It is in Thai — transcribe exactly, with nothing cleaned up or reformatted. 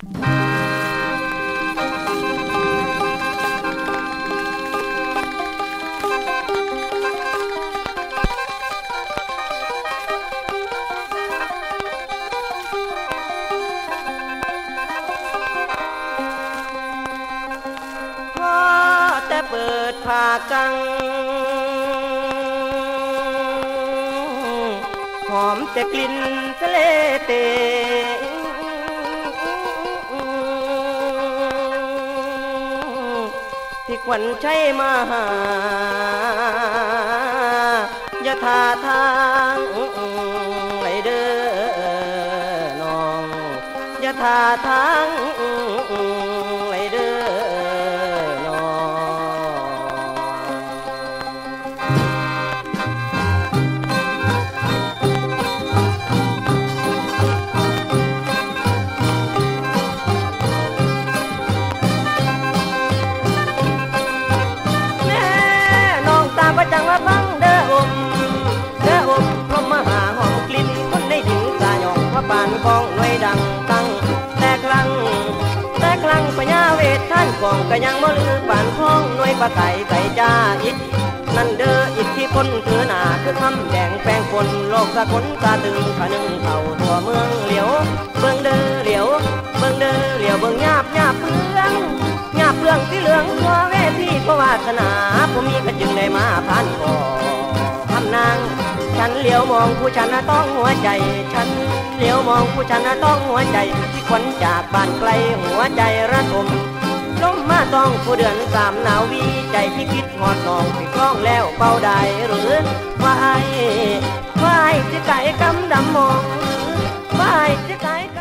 เปิดผ้ากังหอมแต่กลิ่นทะเลเตที่ขวัญใช้มาหาอย่าท่าทางไหลเด้อน้องอย่าท่าทางไหลเด้อจังว่าฟังเด้ออมเด้ออมพรหมหาหอมกลิ่นคนในดินกาหยองพระปานกองหน่วยดังตั้งแต่ครั้งแต่ครั้งพญาเวทท่านกองก็ยังบ่ลือปานท้องหน่วยปะไก่ไก่จ้าอิดนั่นเด้ออิทธิพลถือหน้าคือคำแดงแปลงฝนโลกสะกลกาตึงขนึงเข่าทั่วเมืองเหลียวเบิ่งเด้อเหลียวเบิ่งเด้อเหลียวเบิ่งหยาบหยาบเพื่องหยาบเพื่องที่เหลืองทั่วเวทีเพราะวาสนาผมมีก็จึงได้มาผ่านก่อทำนางฉันเหลียวมองผู้ฉันต้องหัวใจฉันเหลียวมองผู้ฉันต้องหัวใจที่ขวัญจากบ้านไกลหัวใจระทมล้มมาต้องผู้เดือนสามหนาววีใจที่คิดหอดนองที่คล้องแล้วเป่าได้หรือว่าไอ้ว่าไอ้ที่ไก่กำดำมองว่าไอ้ที่ไก่